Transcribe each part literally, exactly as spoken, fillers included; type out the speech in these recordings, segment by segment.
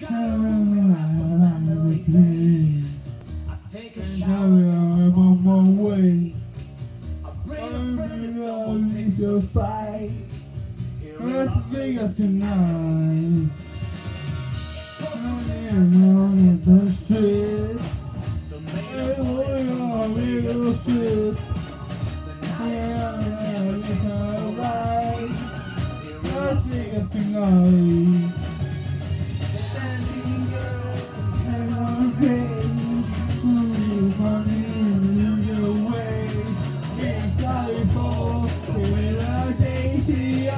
take a shower, I'm on my way. I bring a friend and someone picks a fight. Let's Vegas tonight. Running at the street. Hey, we are real shit. Yeah, it's alright. Let's Vegas tonight. Standing girls and our face. Who's running in your ways? Getting sorry for realization.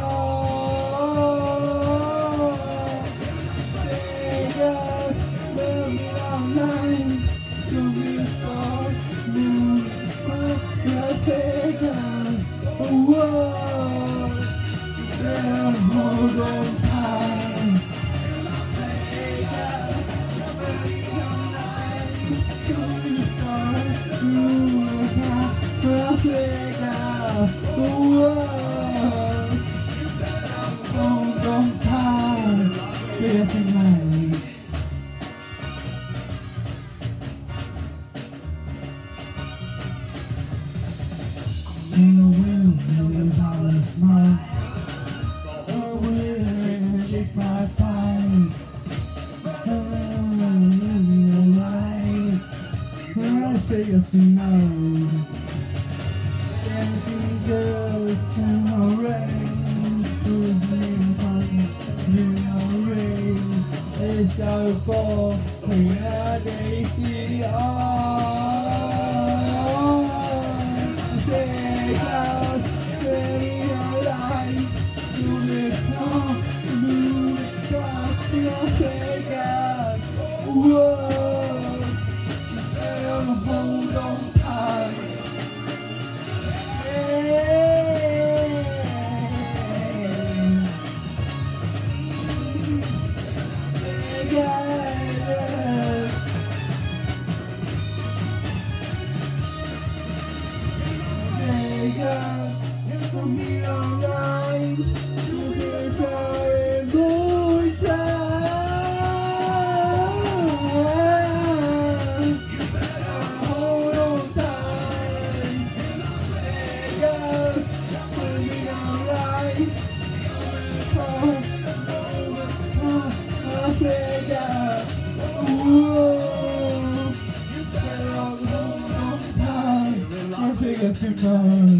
Take us, whoa, yeah, hold on time. Take us, somebody online. Take us, whoa, hold on time. Yes, tonight. In the wind, live on the smile. Oh, we're shake my fire. Oh, losing the light. Let's take us tonight. Dancing girls in the rain. Losing fun in the rain. It's our fault. We are dancing on. Take us, stay alive. Do this song, do this song. You'll take us. Whoa, and hold on tight. Hey, take us. Take us into me online. You can try and good time. You better hold on tight. Take us into me online. Take us. Whoa. You better hold on tight. I'll take us tonight.